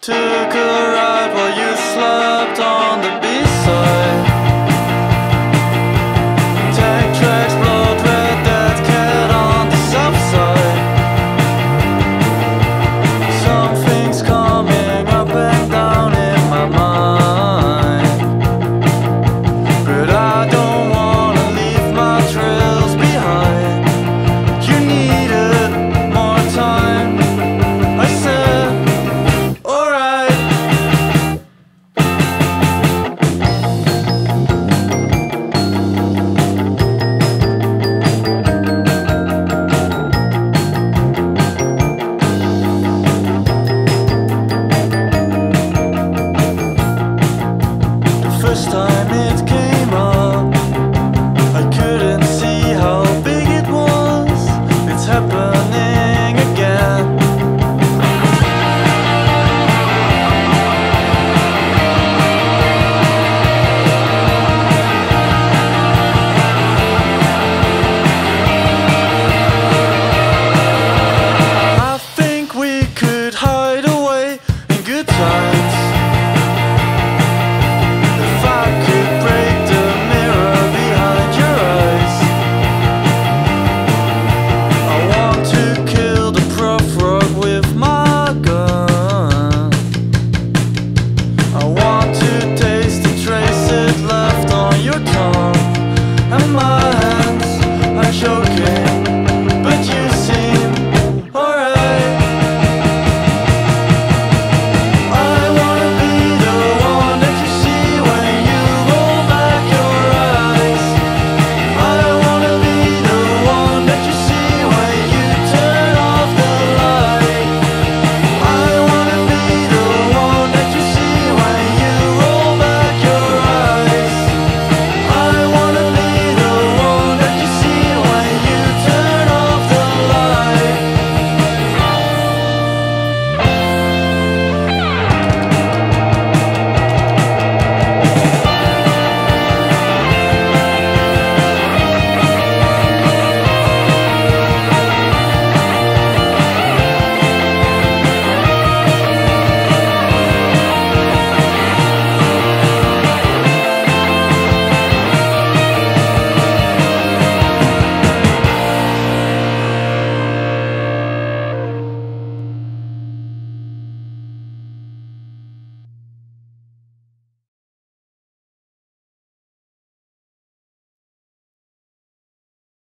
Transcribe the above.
took a ride while you slept on the B-side. Tank tracks, blood red, dead cat on the south side. Something's coming up and down in my mind, but I don't wanna leave my trails behind. You needed more time, I said, alright. The first time it came up, I couldn't see how big it was. It's happening again. I think we could hide away in good times.